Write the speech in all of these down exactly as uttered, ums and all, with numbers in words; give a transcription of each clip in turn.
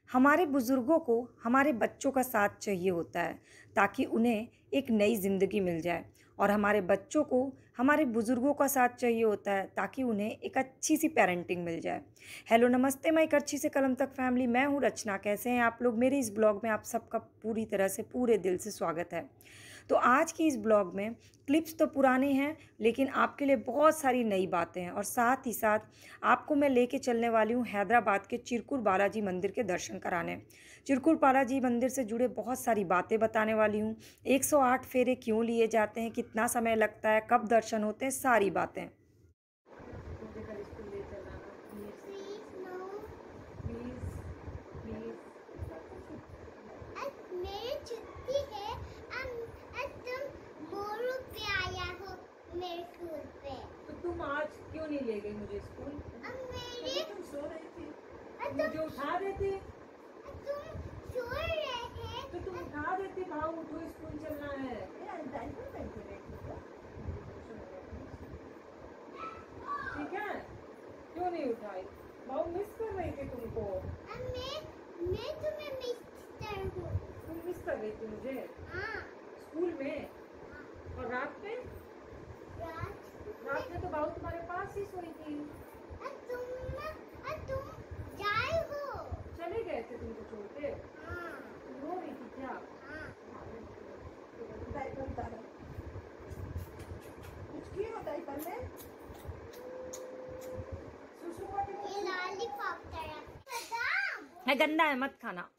हमारे बुज़ुर्गों को हमारे बच्चों का साथ चाहिए होता है ताकि उन्हें एक नई ज़िंदगी मिल जाए, और हमारे बच्चों को हमारे बुज़ुर्गों का साथ चाहिए होता है ताकि उन्हें एक अच्छी सी पेरेंटिंग मिल जाए। हेलो नमस्ते माय करछी से कलम तक फैमिली, मैं हूँ रचना। कैसे हैं आप लोग? मेरे इस ब्लॉग में आप सबका पूरी तरह से पूरे दिल से स्वागत है। तो आज की इस ब्लॉग में क्लिप्स तो पुराने हैं, लेकिन आपके लिए बहुत सारी नई बातें हैं, और साथ ही साथ आपको मैं लेके चलने वाली हूँ हैदराबाद के चिरकुट बालाजी मंदिर के दर्शन कराने। चिरकुट बालाजी मंदिर से जुड़े बहुत सारी बातें बताने वाली हूँ। एक सौ आठ फेरे क्यों लिए जाते हैं, कितना समय लगता है, कब दर्शन होते हैं, सारी बातें। तो तुम आज क्यों नहीं ले गई मुझे स्कूल? मेरे तुम सो रही थी, मुझे उठा देती। तुम सो रहे थे तो तुम उठा देती, भाव उठो स्कूल चलना है। ठीक है, क्यों नहीं उठाई? भाव मिस कर रही थी तुमको। मैं मैं तुम्हें मिस कर हूँ। तुम मिस कर रही थी मुझे हाँ, स्कूल में, और रात में रात रात में तो भाव तुम्हारे पास ही सोई थी। और तुम और तुम जाए हो। चले गए थे तुमको छोड़ के? हाँ तुम रो रही थी क्या? हाँ। डायपर उतारो। कुछ किया डायपर में? सुसु का ये लॉलीपॉप तरह है, गंदा है, मत खाना।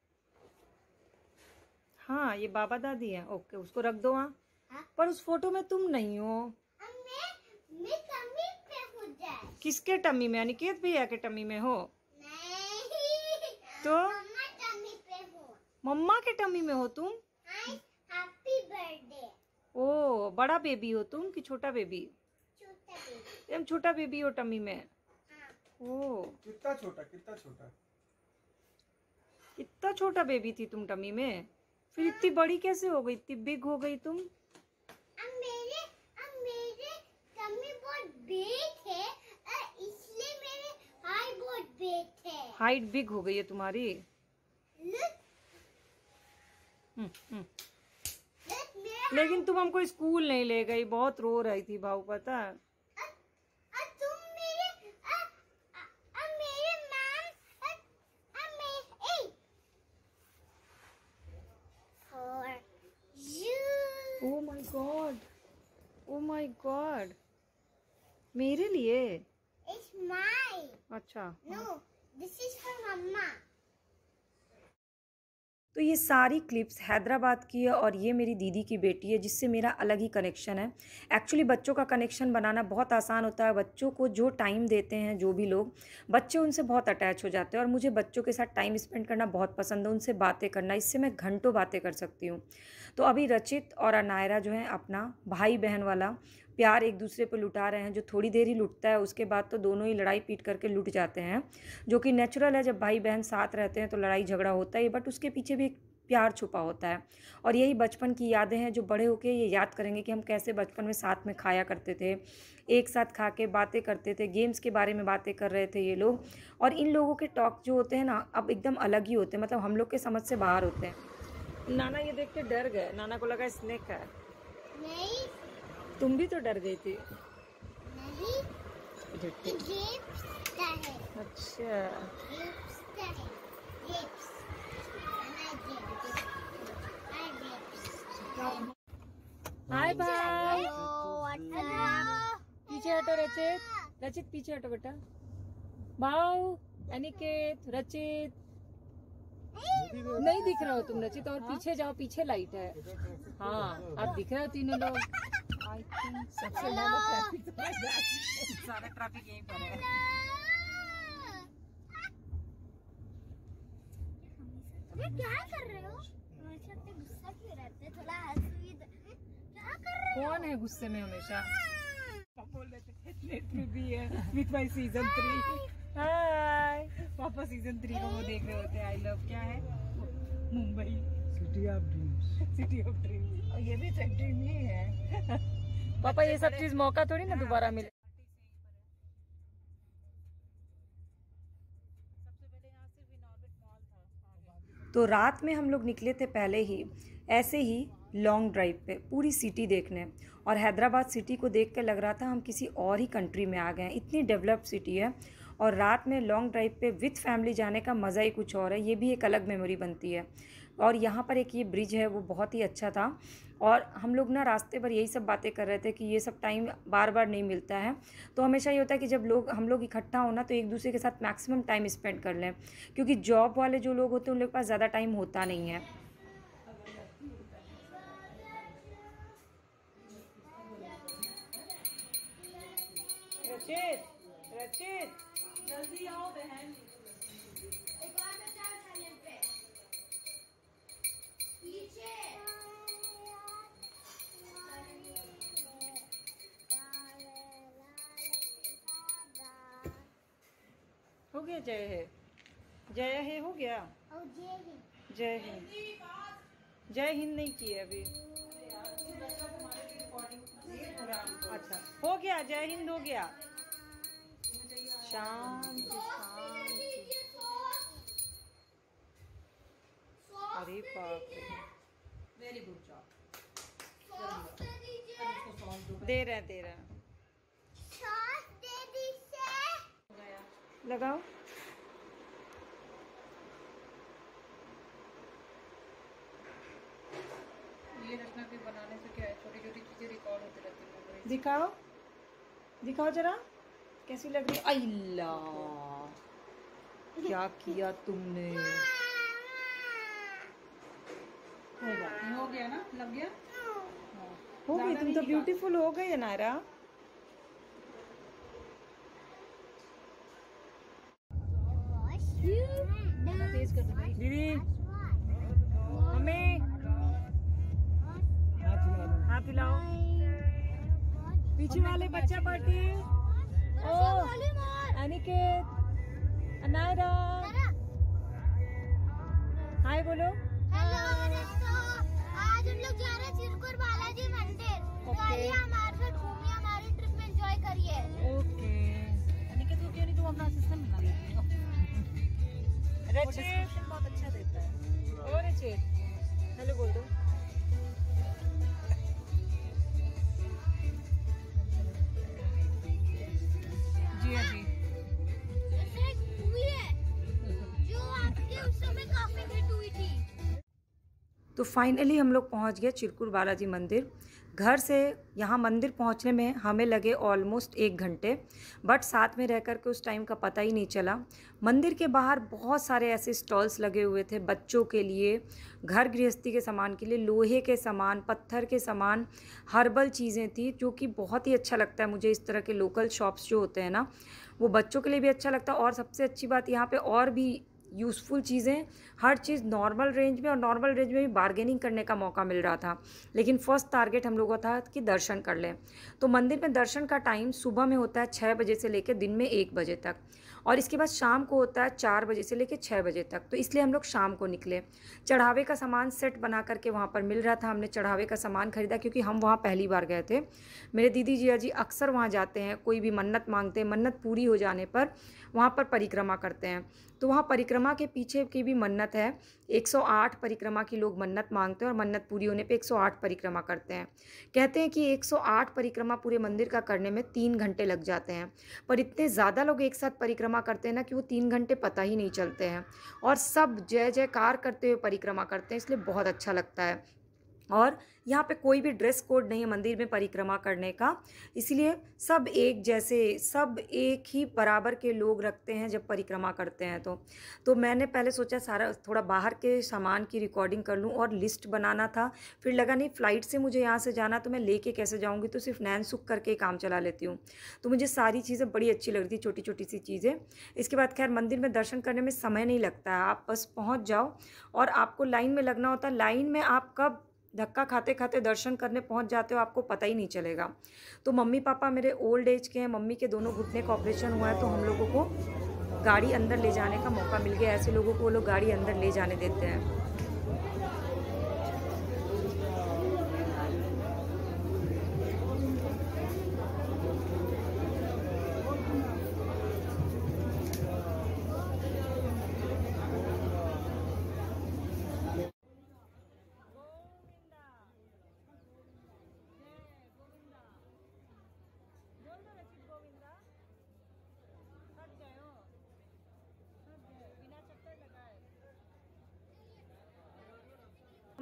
हाँ, ये बाबा दादी है। ओके, उसको रख दो वहाँ। हाँ? पर उस फोटो में तुम नहीं हो। मैं मैं टम्मी पे हो जाए। किसके टम्मी में? अनिकेत भैया के टम्मी में हो? नहीं, तो मम्मा टम्मी पे हो। मम्मा के टम्मी में हो तुम? Happy birthday. ओ, बड़ा बेबी हो तुम कि छोटा बेबी? छोटा बेबी। तुम छोटा बेबी हो टम्मी में? हाँ। ओ, कितना छोटा कितना छोटा इतना छोटा बेबी थी तुम टम्मी में, फिर इतनी बड़ी कैसे हो गई, इतनी बिग हो गई तुम? अब मेरे अब मेरे टम्मी बहुत बिग है, इसलिए मेरे हाइट बहुत बिग है। हाइट बिग हो गई है तुम्हारी? Look, हम्म हम्म। look, मेरा लेकिन तुम हमको स्कूल नहीं ले गई, बहुत रो रही थी भाऊ, पता है? अब अब तुम मेरे अब अब मेरे मैम अब अब मैं a for you। Oh my god, oh my god, मेरे लिए? It's mine। अच्छा। No, this is for mama। तो ये सारी क्लिप्स हैदराबाद की है, और ये मेरी दीदी की बेटी है जिससे मेरा अलग ही कनेक्शन है। एक्चुअली बच्चों का कनेक्शन बनाना बहुत आसान होता है। बच्चों को जो टाइम देते हैं जो भी लोग, बच्चे उनसे बहुत अटैच हो जाते हैं, और मुझे बच्चों के साथ टाइम स्पेंड करना बहुत पसंद है, उनसे बातें करना, इससे मैं घंटों बातें कर सकती हूँ। तो अभी रचित और अनायरा जो है अपना भाई बहन वाला प्यार एक दूसरे पर लुटा रहे हैं, जो थोड़ी देर ही लुटता है, उसके बाद तो दोनों ही लड़ाई पीट करके लुट जाते हैं, जो कि नेचुरल है। जब भाई बहन साथ रहते हैं तो लड़ाई झगड़ा होता है, बट उसके पीछे भी एक प्यार छुपा होता है। और यही बचपन की यादें हैं जो बड़े होके ये याद करेंगे कि हम कैसे बचपन में साथ में खाया करते थे, एक साथ खा के बातें करते थे, गेम्स के बारे में बातें कर रहे थे ये लोग। और इन लोगों के टॉक जो होते हैं ना, अब एकदम अलग ही होते हैं, मतलब हम लोग के समझ से बाहर होते हैं। नाना ये देख के डर गए, नाना को लगा स्नेक है। नहीं तुम भी तो डर गई थी। नहीं, झुट्टी। ये grapes का है। अच्छा, Grapes का है। Grapes। I grapes। I grapes। हाय भाई। Hello। पीछे हटो रचित, रचित पीछे हटो बेटा। भाऊ, अनिकेत, रचित, नहीं दिख रहा हो तुम रचित, और पीछे जाओ, पीछे लाइट है। हाँ, आप दिख रहे हो तीनों लोग। आई थिंक सबसे ज्यादा ट्रैफिक सारा ट्रैफिक यहीं पर है। अबे क्या कर रहे हो? हमेशा इतने गुस्सा क्यों रहते हैं? थोड़ा हंस भी दो। क्या कर रहे हो? कौन है गुस्से में हमेशा? बोल रहे थे नेट में भी है with my season three. Hi पापा, सीजन थ्री को वो देख रहे होते हैं। आई लव क्या है, Mumbai city of dreams. City of dreams, और ये भी तो ड्रीम ही है। पापा ये सब चीज मौका थोड़ी ना दोबारा मिले। सबसे पहले यहाँ सिर्फ इनऑर्बिट मॉल था। तो रात में हम लोग निकले थे पहले ही ऐसे ही लॉन्ग ड्राइव पे पूरी सिटी देखने, और हैदराबाद सिटी को देख कर लग रहा था हम किसी और ही कंट्री में आ गए हैं, इतनी डेवलप्ड सिटी है। और रात में लॉन्ग ड्राइव पे विथ फैमिली जाने का मज़ा ही कुछ और है, ये भी एक अलग मेमोरी बनती है। और यहाँ पर एक ये ब्रिज है वो बहुत ही अच्छा था, और हम लोग ना रास्ते पर यही सब बातें कर रहे थे कि ये सब टाइम बार बार नहीं मिलता है। तो हमेशा ये होता है कि जब लोग हम लोग इकट्ठा होना तो एक दूसरे के साथ मैक्सिमम टाइम स्पेंड कर लें, क्योंकि जॉब वाले जो लोग होते हैं उन लोग के पास ज़्यादा टाइम होता नहीं है। रचित, रचित जल्दी आओ बहन। एक और बचा साइलेंट पे पीछे। हो गया जय है, जय है हो गया। और जय हिंद। जय हिंद, जय हिंद नहीं की है अभी। अच्छा हो गया, जय हिंद हो गया। शांति शांति। अरे बाप रे, वेरी गुड जॉब। दे रहे दे रहे लगाओ। ये रचना के बनाने से क्या है, छोटी छोटी चीजें रिकॉर्ड होती रहती है। दिखाओ दिखाओ जरा कैसी लग रही है। अल्लाह क्या किया तुमने। हो गया ना, लग गया। हो गई, तुम तो ब्यूटीफुल हो गई है नायरा। तेज कर दो दीदी मम्मी हाथ हिलाओ। पीछे वाले बच्चा party. Oh Aniket, Naira hi बोलो। हेलो दोस्तों, आज हम लोग जा रहे हैं चिरकुर बालाजी मंदिर। तो आइए हमारे साथ घूमिए, हमारी ट्रिप में एंजॉय करिए। ओके अनिकेत को क्यों नहीं तुम अपना असिस्टेंट बना लेती हो? रचित बहुत अच्छा देता है। और रचित हेलो बोल दो। जी हाँ जी, जैसे एक मूवी है जो आपके उस समय काफी हिट हुई थी। तो फाइनली हम लोग पहुंच गए चिरकुर बालाजी मंदिर। घर से यहाँ मंदिर पहुँचने में हमें लगे ऑलमोस्ट एक घंटे, बट साथ में रह कर के उस टाइम का पता ही नहीं चला। मंदिर के बाहर बहुत सारे ऐसे स्टॉल्स लगे हुए थे बच्चों के लिए, घर गृहस्थी के सामान के लिए, लोहे के सामान, पत्थर के सामान, हर्बल चीज़ें थी, जो कि बहुत ही अच्छा लगता है मुझे। इस तरह के लोकल शॉप्स जो होते हैं ना, वो बच्चों के लिए भी अच्छा लगता है। और सबसे अच्छी बात यहाँ पे और भी यूज़फुल चीज़ें, हर चीज़ नॉर्मल रेंज में, और नॉर्मल रेंज में भी बार्गेनिंग करने का मौका मिल रहा था। लेकिन फर्स्ट टारगेट हम लोगों का था कि दर्शन कर लें। तो मंदिर में दर्शन का टाइम सुबह में होता है छः बजे से लेकर दिन में एक बजे तक, और इसके बाद शाम को होता है चार बजे से लेकर छः बजे तक। तो इसलिए हम लोग शाम को निकले। चढ़ावे का सामान सेट बना करके वहाँ पर मिल रहा था, हमने चढ़ावे का सामान खरीदा, क्योंकि हम वहाँ पहली बार गए थे। मेरे दीदी जिया जी अक्सर वहाँ जाते हैं, कोई भी मन्नत मांगते हैं, मन्नत पूरी हो जाने पर वहाँ पर परिक्रमा करते हैं। तो वहाँ परिक्रमा के पीछे की भी मन्नत है। एक सौ आठ परिक्रमा की लोग मन्नत मांगते हैं, और मन्नत पूरी होने पे एक सौ आठ परिक्रमा करते हैं। कहते हैं कि एक सौ आठ परिक्रमा पूरे मंदिर का करने में तीन घंटे लग जाते हैं, पर इतने ज़्यादा लोग एक साथ परिक्रमा करते हैं ना कि वो तीन घंटे पता ही नहीं चलते हैं, और सब जय जयकार करते हुए परिक्रमा करते हैं, इसलिए बहुत अच्छा लगता है। और यहाँ पे कोई भी ड्रेस कोड नहीं है मंदिर में परिक्रमा करने का, इसलिए सब एक जैसे, सब एक ही बराबर के लोग रखते हैं जब परिक्रमा करते हैं। तो तो मैंने पहले सोचा सारा थोड़ा बाहर के सामान की रिकॉर्डिंग कर लूँ, और लिस्ट बनाना था। फिर लगा नहीं, फ़्लाइट से मुझे यहाँ से जाना, तो मैं लेके कैसे जाऊँगी, तो सिर्फ नैन सुख करके काम चला लेती हूँ। तो मुझे सारी चीज़ें बड़ी अच्छी लग रही थी, छोटी छोटी सी चीज़ें। इसके बाद खैर मंदिर में दर्शन करने में समय नहीं लगता है, आप बस पहुँच जाओ, और आपको लाइन में लगना होता है। लाइन में आप कब धक्का खाते खाते दर्शन करने पहुंच जाते हो आपको पता ही नहीं चलेगा। तो मम्मी पापा मेरे ओल्ड एज के हैं, मम्मी के दोनों घुटने का ऑपरेशन हुआ है, तो हम लोगों को गाड़ी अंदर ले जाने का मौका मिल गया। ऐसे लोगों को वो लोग गाड़ी अंदर ले जाने देते हैं।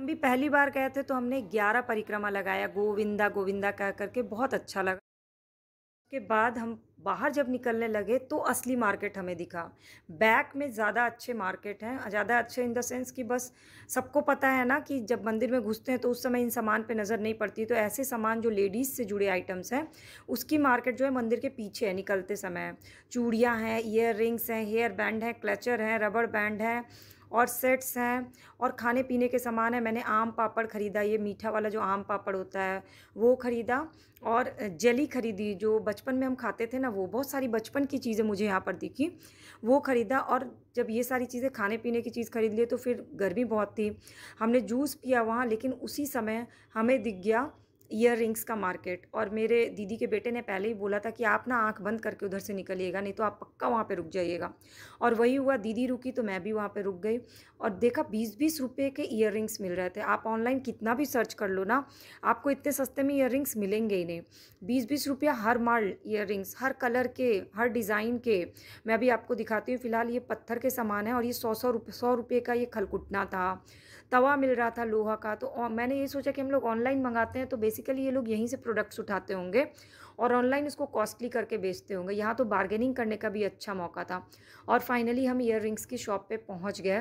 हम भी पहली बार गए थे तो हमने ग्यारह परिक्रमा लगाया, गोविंदा गोविंदा कह करके, बहुत अच्छा लगा। के बाद हम बाहर जब निकलने लगे तो असली मार्केट हमें दिखा। बैक में ज़्यादा अच्छे मार्केट हैं, ज़्यादा अच्छे इन द सेंस कि बस सबको पता है ना कि जब मंदिर में घुसते हैं तो उस समय इन सामान पे नज़र नहीं पड़ती, तो ऐसे सामान जो लेडीज़ से जुड़े आइटम्स हैं उसकी मार्केट जो है मंदिर के पीछे है निकलते समय। चूड़ियाँ हैं, ईयर रिंग्स हैं, हेयर बैंड हैं, क्लचर हैं, रबड़ बैंड हैं और सेट्स हैं और खाने पीने के सामान है। मैंने आम पापड़ ख़रीदा, ये मीठा वाला जो आम पापड़ होता है वो ख़रीदा और जेली ख़रीदी जो बचपन में हम खाते थे ना, वो बहुत सारी बचपन की चीज़ें मुझे यहाँ पर दिखी, वो ख़रीदा। और जब ये सारी चीज़ें खाने पीने की चीज़ ख़रीद लिए तो फिर गर्मी बहुत थी, हमने जूस पिया वहाँ, लेकिन उसी समय हमें दिख गया ईयर रिंग्स का मार्केट। और मेरे दीदी के बेटे ने पहले ही बोला था कि आप ना आंख बंद करके उधर से निकलिएगा, नहीं तो आप पक्का वहाँ पे रुक जाइएगा। और वही हुआ, दीदी रुकी तो मैं भी वहाँ पे रुक गई और देखा बीस बीस रुपये के ईयर रिंग्स मिल रहे थे। आप ऑनलाइन कितना भी सर्च कर लो ना, आपको इतने सस्ते में ईयर रिंग्स मिलेंगे ही नहीं। बीस बीस रुपया हर माल ईयर रिंग्स, हर कलर के, हर डिज़ाइन के। मैं अभी आपको दिखाती हूँ। फ़िलहाल ये पत्थर के सामान है और ये सौ सौ रुपये सौ रुपये का ये खलकुटना था। तवा मिल रहा था लोहा का। तो मैंने ये सोचा कि हम लोग ऑनलाइन मंगाते हैं तो बेसिकली ये लोग यहीं से प्रोडक्ट्स उठाते होंगे और ऑनलाइन इसको कॉस्टली करके बेचते होंगे। यहाँ तो बार्गेनिंग करने का भी अच्छा मौका था। और फाइनली हम ईयर रिंग्स की शॉप पे पहुँच गए।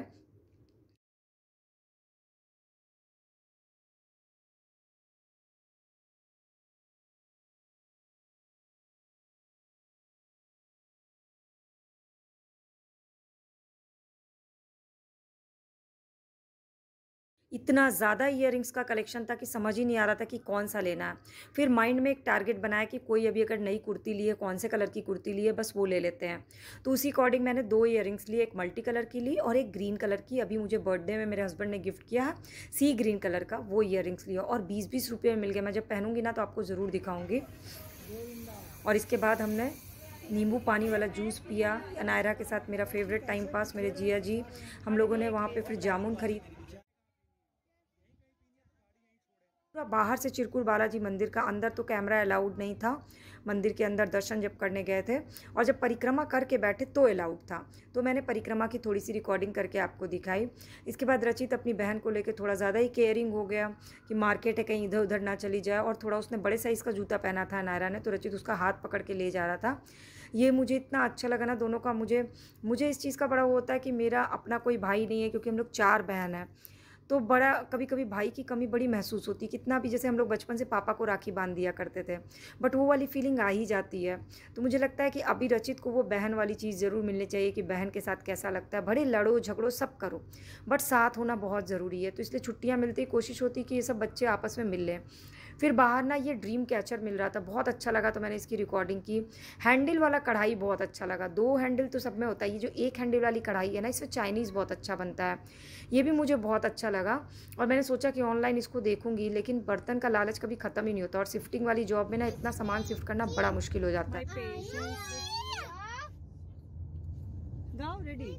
इतना ज़्यादा ईयररिंग्स का कलेक्शन था कि समझ ही नहीं आ रहा था कि कौन सा लेना है। फिर माइंड में एक टारगेट बनाया कि कोई अभी अगर नई कुर्ती ली है, कौन से कलर की कुर्ती ली है, बस वो ले लेते हैं। तो उसी अकॉर्डिंग मैंने दो ईयररिंग्स लिए, एक मल्टी कलर की ली और एक ग्रीन कलर की। अभी मुझे बर्थडे में मेरे हस्बैंड ने गिफ्ट किया है सी ग्रीन कलर का, वो ईयररिंग्स लिया और बीस बीस रुपये में मिल गया। मैं जब पहनूंगी ना तो आपको ज़रूर दिखाऊंगी। और इसके बाद हमने नींबू पानी वाला जूस पिया अनायरा के साथ, मेरा फेवरेट टाइम पास, मेरे जिया जी। हम लोगों ने वहाँ पे फिर जामुन खरीद। बाहर से चिरकुट बालाजी मंदिर का, अंदर तो कैमरा अलाउड नहीं था। मंदिर के अंदर दर्शन जब करने गए थे और जब परिक्रमा करके बैठे तो अलाउड था, तो मैंने परिक्रमा की थोड़ी सी रिकॉर्डिंग करके आपको दिखाई। इसके बाद रचित अपनी बहन को लेकर थोड़ा ज़्यादा ही केयरिंग हो गया कि मार्केट है कहीं इधर उधर ना चली जाए। और थोड़ा उसने बड़े साइज़ का जूता पहना था नायरा ने, तो रचित उसका हाथ पकड़ के ले जा रहा था। ये मुझे इतना अच्छा लगा ना दोनों का। मुझे मुझे इस चीज़ का बड़ा वो होता है कि मेरा अपना कोई भाई नहीं है, क्योंकि हम लोग चार बहन हैं, तो बड़ा कभी कभी भाई की कमी बड़ी महसूस होती है। कितना भी जैसे हम लोग बचपन से पापा को राखी बांध दिया करते थे, बट वो वाली फीलिंग आ ही जाती है। तो मुझे लगता है कि अभी रचित को वो बहन वाली चीज़ ज़रूर मिलनी चाहिए कि बहन के साथ कैसा लगता है। बड़े लड़ो झगड़ो सब करो, बट साथ होना बहुत ज़रूरी है। तो इसलिए छुट्टियाँ मिलती, कोशिश होती कि ये सब बच्चे आपस में मिल लें। फिर बाहर ना ये ड्रीम कैचर मिल रहा था, बहुत अच्छा लगा, तो मैंने इसकी रिकॉर्डिंग की। हैंडल वाला कढ़ाई बहुत अच्छा लगा। दो हैंडल तो सब में होता है, ये जो एक हैंडल वाली कढ़ाई है ना, इसमें चाइनीज़ बहुत अच्छा बनता है, ये भी मुझे बहुत अच्छा लगा। और मैंने सोचा कि ऑनलाइन इसको देखूंगी, लेकिन बर्तन का लालच कभी ख़त्म ही नहीं होता। और शिफ्टिंग वाली जॉब में ना इतना सामान शिफ्ट करना बड़ा मुश्किल हो जाता है। गाओ रेडी।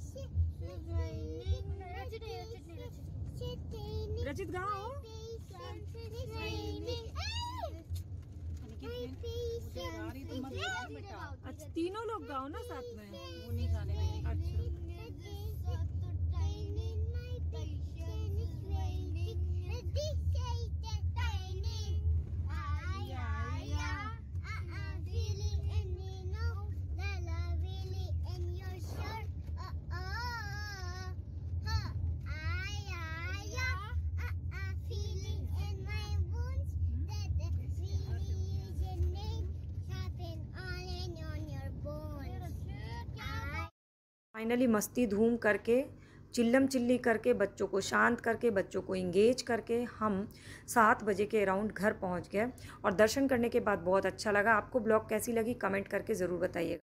रचित गाओ। अच्छा तीनों लोग गाओ ना साथ में, वो नहीं गाने में। अच्छा फाइनली मस्ती धूम करके, चिल्लम चिल्ली करके, बच्चों को शांत करके, बच्चों को इंगेज करके हम सात बजे के अराउंड घर पहुंच गए। और दर्शन करने के बाद बहुत अच्छा लगा। आपको ब्लॉग कैसी लगी कमेंट करके ज़रूर बताइएगा।